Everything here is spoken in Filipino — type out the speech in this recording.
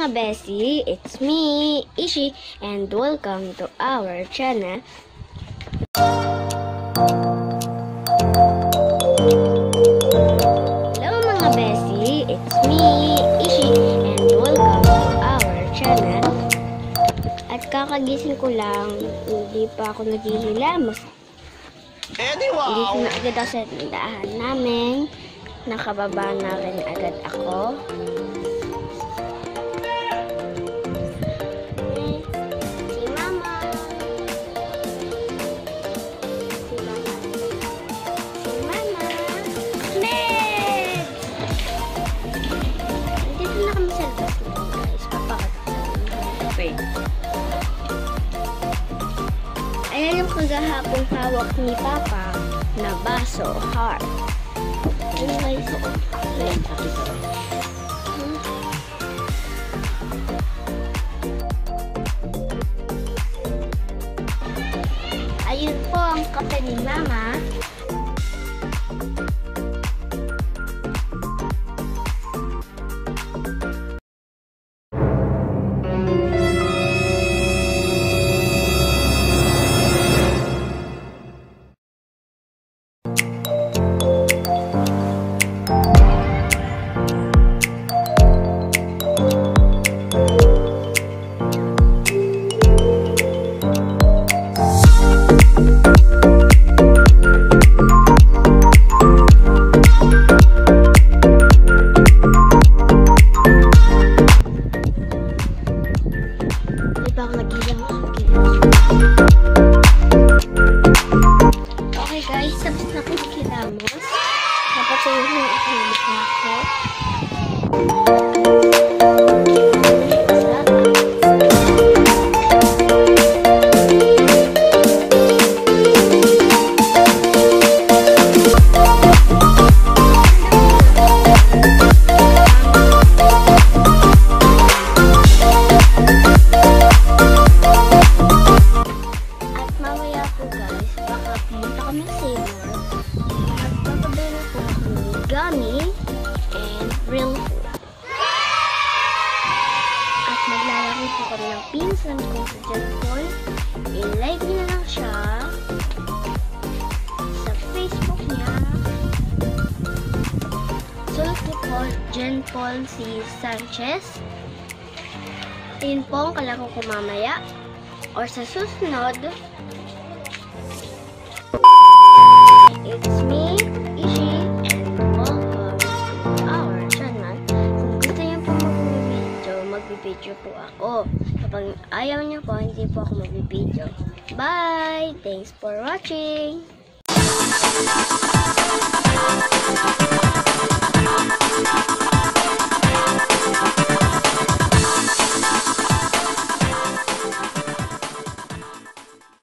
mga Bessie, it's me, Ishi, and welcome to our channel. Hello mga Bessie, it's me, Ishi, and welcome to our channel. At kakagising ko lang, hindi pa ako naghihilamos. Hindi ko na agad ako sa tindahan namin. Nakababa na rin agad ako. Ayan yung kagahapong hawak ni Papa na baso, heart. Ayun guys. Ayun po ang kape ni Mama. Okay guys, tapos na akong kilamos. Napatuloy na akong mukha ko. Gummy and real food. At maglalaro po kami ng pinsan ko sa Jetpool. I-like niyo na lang siya sa Facebook niya. Sulat niyo po, Jetpool si Sanchez. Ayun po ang kalaro ko mamaya. Or sa susunod, it's me, Ishi, magbibideo po ako. Kapag ayaw niyo po, hindi po ako magbibideo. Bye! Thanks for watching!